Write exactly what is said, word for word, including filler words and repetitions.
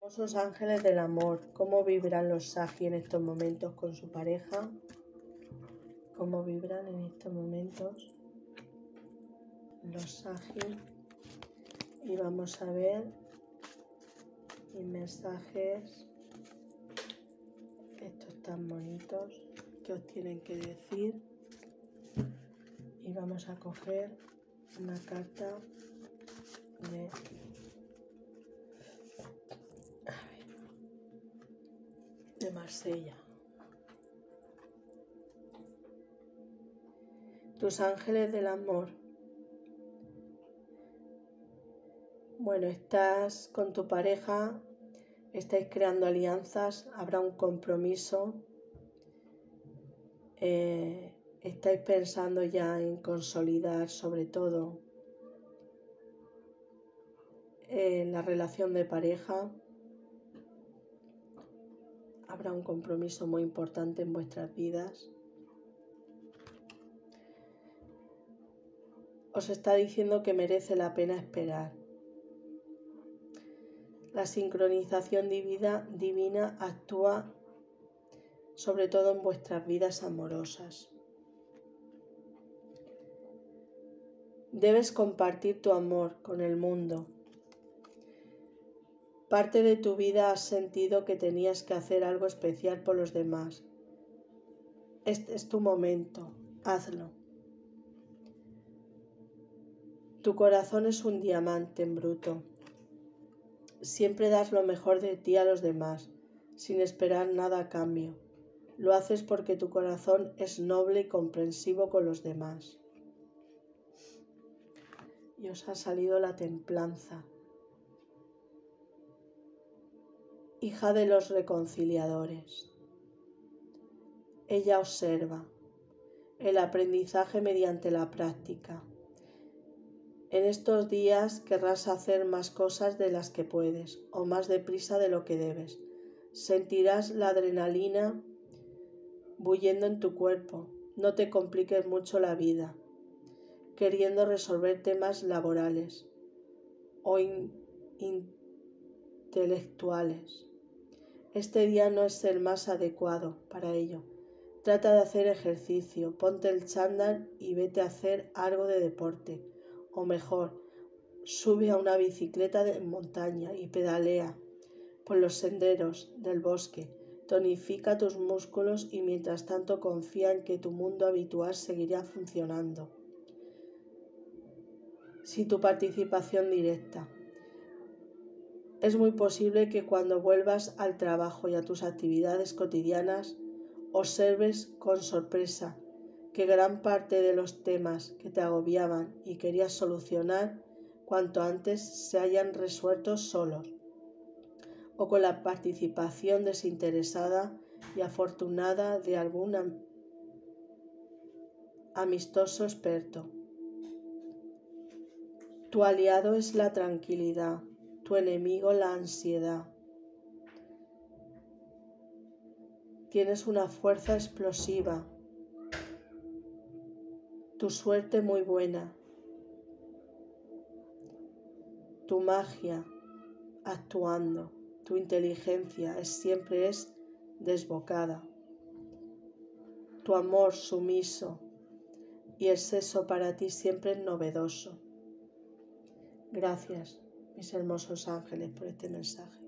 Hermosos ángeles del amor, ¿cómo vibran los Sagi en estos momentos con su pareja? ¿Cómo vibran en estos momentos los Sagi? Y vamos a ver mis mensajes, estos tan bonitos que os tienen que decir. Y vamos a coger una carta de... de Marsella. Tus ángeles del amor. Bueno, estás con tu pareja, estáis creando alianzas, habrá un compromiso, eh, estáis pensando ya en consolidar sobre todo eh, la relación de pareja. Habrá un compromiso muy importante en vuestras vidas. Os está diciendo que merece la pena esperar. La sincronización divina, divina actúa sobre todo en vuestras vidas amorosas. Debes compartir tu amor con el mundo. Parte de tu vida has sentido que tenías que hacer algo especial por los demás. Este es tu momento, hazlo. Tu corazón es un diamante en bruto. Siempre das lo mejor de ti a los demás, sin esperar nada a cambio. Lo haces porque tu corazón es noble y comprensivo con los demás. Y os ha salido la templanza. Hija de los reconciliadores. Ella observa el aprendizaje mediante la práctica. En estos días querrás hacer más cosas de las que puedes o más deprisa de lo que debes. Sentirás la adrenalina bullendo en tu cuerpo. No te compliques mucho la vida, queriendo resolver temas laborales o in intelectuales. Este día no es el más adecuado para ello. Trata de hacer ejercicio, ponte el chándal y vete a hacer algo de deporte. O mejor, sube a una bicicleta de montaña y pedalea por los senderos del bosque. Tonifica tus músculos y mientras tanto confía en que tu mundo habitual seguirá funcionando. Si tu participación directa. Es muy posible que cuando vuelvas al trabajo y a tus actividades cotidianas, observes con sorpresa que gran parte de los temas que te agobiaban y querías solucionar cuanto antes se hayan resuelto solos o con la participación desinteresada y afortunada de algún am amistoso experto. Tu aliado es la tranquilidad, tu enemigo la ansiedad. Tienes una fuerza explosiva, tu suerte muy buena, tu magia actuando, tu inteligencia es, siempre es desbocada, tu amor sumiso y el sexo para ti siempre es novedoso. Gracias, mis hermosos ángeles, por este mensaje.